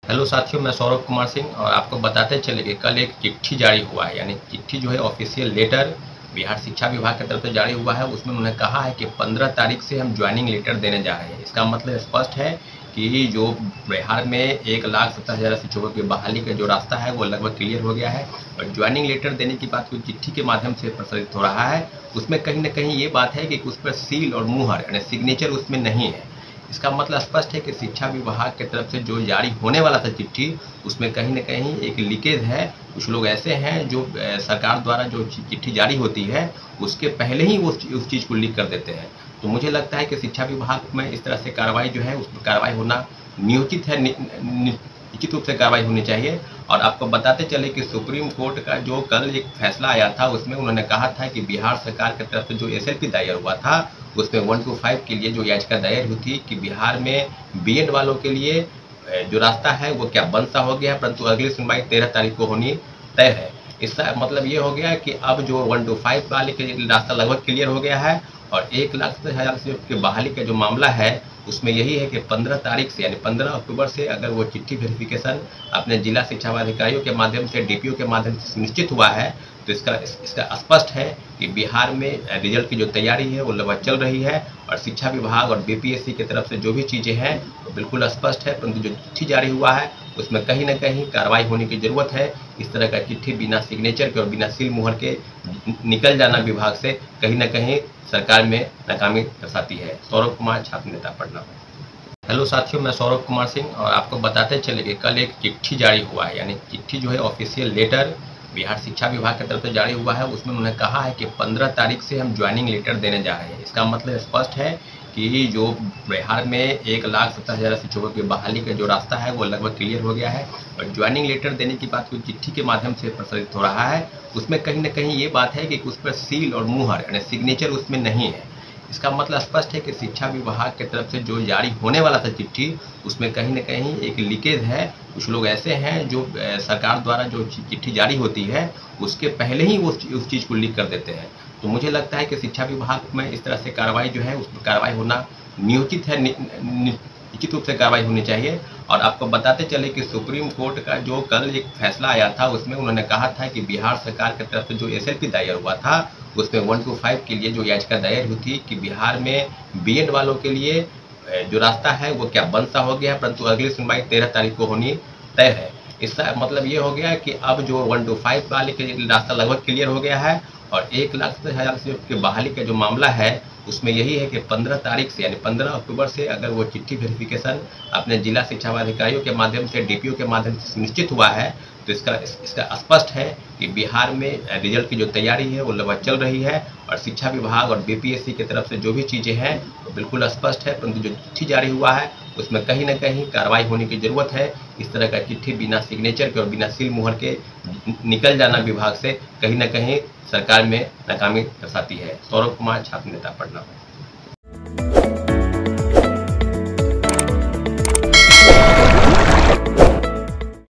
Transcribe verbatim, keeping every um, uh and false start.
Hello साथियों, मैं सौरभ कुमार सिंह और आपको बताते चले कि कल एक चिट्ठी जारी हुआ है। यानी चिट्ठी जो है ऑफिशियल लेटर बिहार शिक्षा विभाग की तरफ से जारी हुआ है। उसमें उन्होंने कहा है कि पंद्रह तारीख से हम ज्वाइनिंग लेटर देने जा रहे हैं। इसका मतलब स्पष्ट है कि जो बिहार में एक लाख सत्तर हज़ार शिक्षकों की बहाली का जो रास्ता है वो लगभग क्लियर हो गया है। और ज्वाइनिंग लेटर देने की बात जो चिट्ठी के माध्यम से प्रसारित हो रहा है उसमें कहीं ना कहीं ये बात है कि उस पर सील और मुहर यानी सिग्नेचर उसमें नहीं है। इसका मतलब स्पष्ट है कि शिक्षा विभाग की तरफ से जो जारी होने वाला था चिट्ठी उसमें कहीं न कहीं एक लीकेज है। कुछ लोग ऐसे हैं जो सरकार द्वारा जो चिट्ठी जारी होती है उसके पहले ही वो उस चीज़ को लीक कर देते हैं। तो मुझे लगता है कि शिक्षा विभाग में इस तरह से कार्रवाई जो है उस पर कार्रवाई होना नियोजित है, नि, नि, निश्चित रूप से कार्रवाई होनी चाहिए। और आपको बताते चले कि सुप्रीम कोर्ट का जो कल एक फैसला आया था उसमें उन्होंने कहा था कि बिहार सरकार की तरफ से जो एस एल पी दायर हुआ था उसमें वन टू फाइव के लिए जो याचिका दायर हुई थी कि बिहार में बी एड वालों के लिए जो रास्ता है वो क्या बंद सा हो गया है, परंतु अगली सुनवाई तेरह तारीख को होनी तय है। इसका मतलब ये हो गया कि अब जो वन टू फाइव वाले के रास्ता लगभग क्लियर हो गया है। और एक लाख सत्तर हज़ार से की बहाली का जो मामला है उसमें यही है कि पंद्रह तारीख से यानी पंद्रह अक्टूबर से अगर वो चिट्ठी वेरिफिकेशन अपने जिला शिक्षा अधिकारियों के माध्यम से डी पी ओ के माध्यम से सुनिश्चित हुआ है तो इसका इसका स्पष्ट है कि बिहार में रिजल्ट की जो तैयारी है वो लगभग चल रही है। और शिक्षा विभाग और बी पी एस सी की तरफ से जो भी चीज़ें हैं वो बिल्कुल स्पष्ट है, परंतु जो चिट्ठी जारी हुआ है उसमें कहीं ना कहीं कार्रवाई होने की ज़रूरत है। इस तरह का चिट्ठी बिना सिग्नेचर के और बिना सील मुहर के निकल जाना विभाग से कहीं ना कहीं सरकार में नाकामी दर्शाती है। सौरभ कुमार, छात्र नेता, पटना। हेलो साथियों, मैं सौरभ कुमार सिंह और आपको बताते चले कि कल एक चिट्ठी जारी हुआ है। यानी चिट्ठी जो है ऑफिशियल लेटर बिहार शिक्षा विभाग की तरफ से जारी हुआ है। उसमें उन्होंने कहा है कि पंद्रह तारीख से हम ज्वाइनिंग लेटर देने जा रहे हैं। इसका मतलब स्पष्ट है कि जो बिहार में एक लाख सत्तर हज़ार शिक्षकों की बहाली का जो रास्ता है वो लगभग क्लियर हो गया है। और ज्वाइनिंग लेटर देने की बात जो चिट्ठी के माध्यम से प्रसारित हो रहा है उसमें कहीं ना कहीं ये बात है कि उस पर सील और मुहर यानी सिग्नेचर उसमें नहीं है। इसका मतलब स्पष्ट है कि शिक्षा विभाग की तरफ से जो जारी होने वाला था चिट्ठी उसमें कहीं ना कहीं एक लीकेज है। कुछ लोग ऐसे हैं जो सरकार द्वारा जो चिट्ठी जारी होती है उसके पहले ही वो उस चीज़ को लीक कर देते हैं। तो मुझे लगता है कि शिक्षा विभाग में इस तरह से कार्रवाई जो है उस पर कार्रवाई होना नियोजित है, नि, नि, निश्चित रूप से कार्रवाई होनी चाहिए। और आपको बताते चले कि सुप्रीम कोर्ट का जो कल एक फैसला आया था उसमें उन्होंने कहा था कि बिहार सरकार की तरफ से जो एस एल पी दायर हुआ था उसमें वन टू फाइव के लिए जो याचिका दायर हुई थी कि बिहार में बी एड वालों के लिए जो रास्ता है वो क्या बंद सा हो गया है, परंतु अगली सुनवाई तेरह तारीख को होनी तय है। इसका मतलब ये हो गया कि अब जो वन टू फाइव वाले के रास्ता लगभग क्लियर हो गया है। और एक लाख सत्तर हज़ार से की बहाली का जो मामला है उसमें यही है कि पंद्रह तारीख से यानी पंद्रह अक्टूबर से अगर वो चिट्ठी वेरिफिकेशन अपने जिला शिक्षा अधिकारियों के माध्यम से डी पी ओ के माध्यम से सुनिश्चित हुआ है तो इसका इसका स्पष्ट है कि बिहार में रिजल्ट की जो तैयारी है वो लगभग चल रही है। और शिक्षा विभाग और बी पी एस सी की तरफ से जो भी चीज़ें हैं वो बिल्कुल स्पष्ट है, परंतु जो चिट्ठी जारी हुआ है उसमें कहीं ना कहीं कार्रवाई होने की ज़रूरत है। इस तरह का चिट्ठी बिना सिग्नेचर के और बिना सील मुहर के निकल जाना विभाग से कहीं ना कहीं सरकार में नाकामी दर्शाती है। सौरभ कुमार, छात्र नेता, पटना।